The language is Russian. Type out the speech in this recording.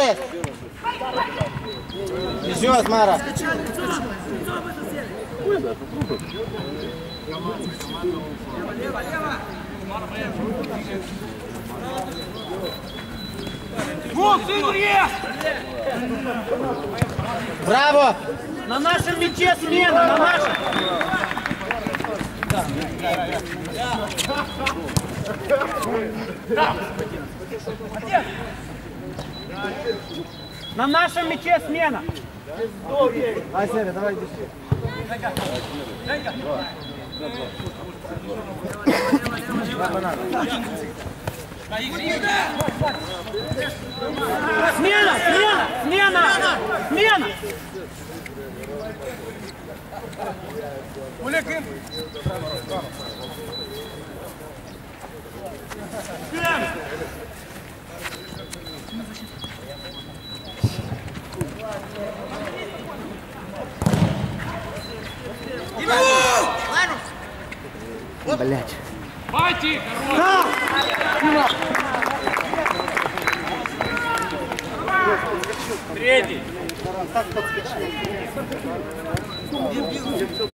Есть! Еще, Мара! Браво! На нашем мяче смена, на нашем! На нашем мяче смена! Давай, Серега, давай, держи. Смена! Смена! Смена! Смена! Блять. Пати! Третий!